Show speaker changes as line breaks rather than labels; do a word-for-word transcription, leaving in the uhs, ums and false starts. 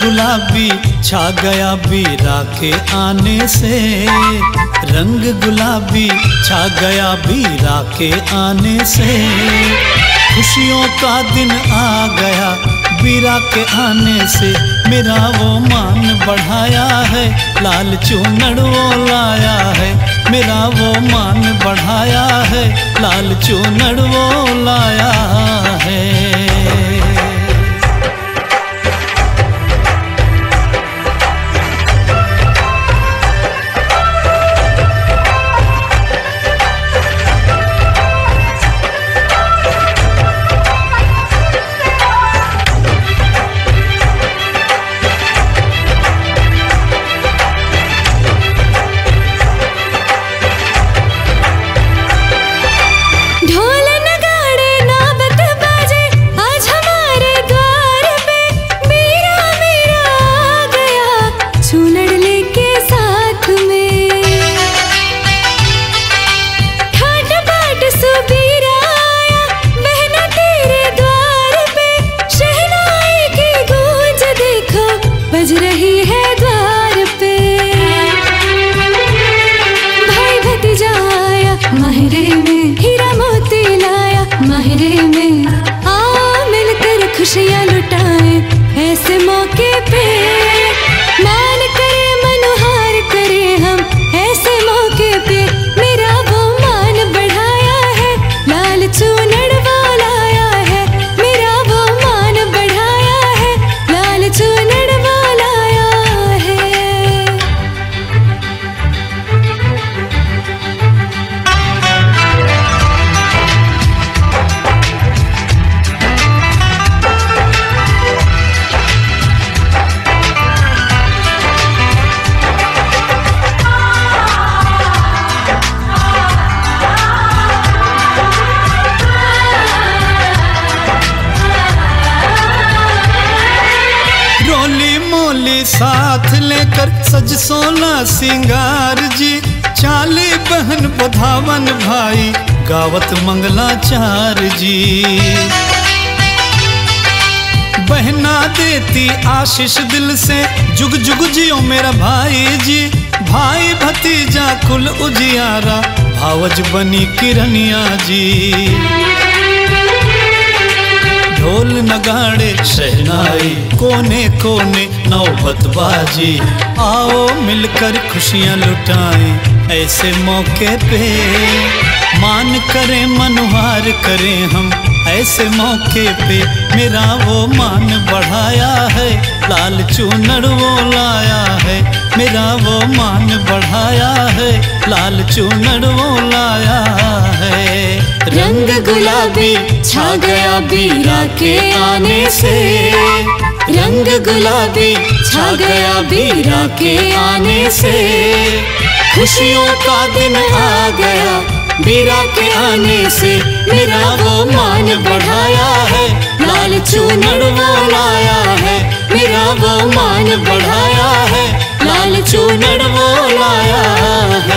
गुलाबी छा गया बीरा के आने से, रंग गुलाबी छा गया बीरा के आने से। खुशियों का दिन आ गया बीरा के आने से, मेरा वो मान बढ़ाया है, लाल चूनड़ वो लाया है। मेरा वो मान बढ़ाया है, लाल चूनड़ वो लाया है।
बज रही है द्वार पे, भाई भतीजा आया माहिरे में, हीरा मोती लाया माहिरे में। आ मिलकर खुशियाँ लुटाए ऐसे मौके पे, मान करे मनोहार करे हम ऐसे मौके पे। मेरा वो मान बढ़ाया है, लाल चूनड़ वो लाया है। मेरा वो मान बढ़ाया है, लाल चूनड़
साथ लेकर सज सोना सिंगार जी, चाली बहन बधावन भाई गावत मंगलाचार जी। बहना देती आशीष दिल से, जुग जुग जियो मेरा भाई जी। भाई भतीजा कुल उजियारा, भावज बनी किरनिया जी। ढोल नगाड़े शहनाई कोने कोने नौबत बाजी, आओ मिलकर खुशियाँ लुटाएं ऐसे मौके पे। मान करें मनोहार करें हम ऐसे मौके पे, मेरा वो मान बढ़ाया है, लाल चूनड़ वो लाया है। मेरा वो मान बढ़ाया है, लाल चूनड़ वो लाया है।
रंग गुलाबी छा गया बीरा के आने से, रंग गुलाबी छा गया बीरा के आने से। खुशियों का दिन आ गया बीरा के आने से, मेरा वो मान बढ़ाया है, लाल चूनड़ वो लाया है। मेरा वो मान बढ़ाया है, लाल चूनड़ वो लाया है।